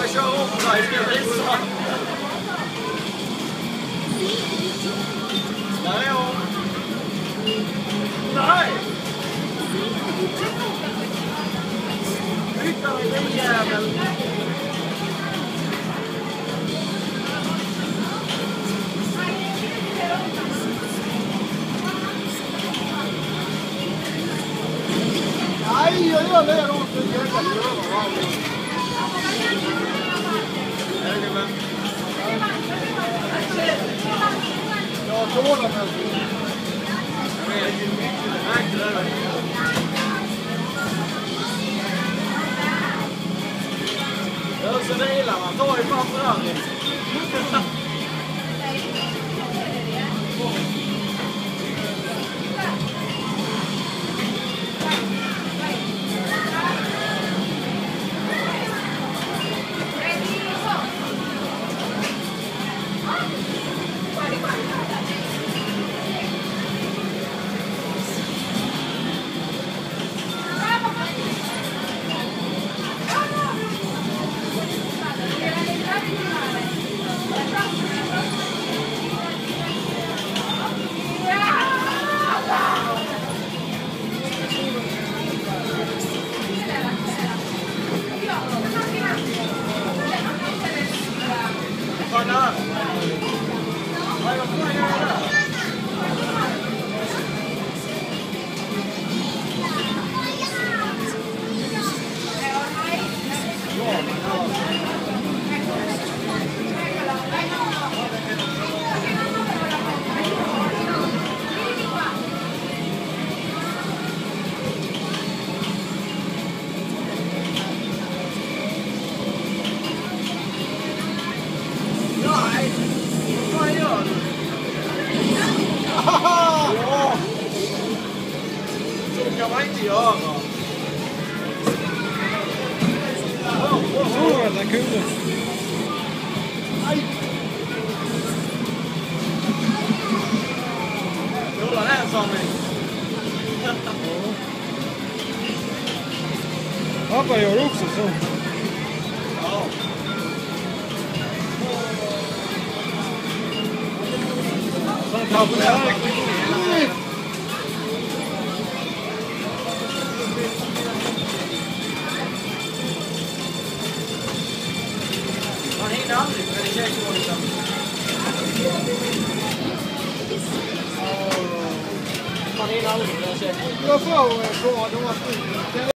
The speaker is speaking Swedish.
köra upp där, ska jag visa. Där är hon. Nej! Flytta dig, din jävel. Nej, jag gör det då. Jag tålar med så bilarna tar ju framför allt. Så kan man inte göra. Så är det kul. Nej. Kolla den Sami. Pappa gör också så. Ja. Pappa är verkligen god. Man hinner aldrig för det känns så liksom. Man hinner aldrig för det känns. Jag får några stycken.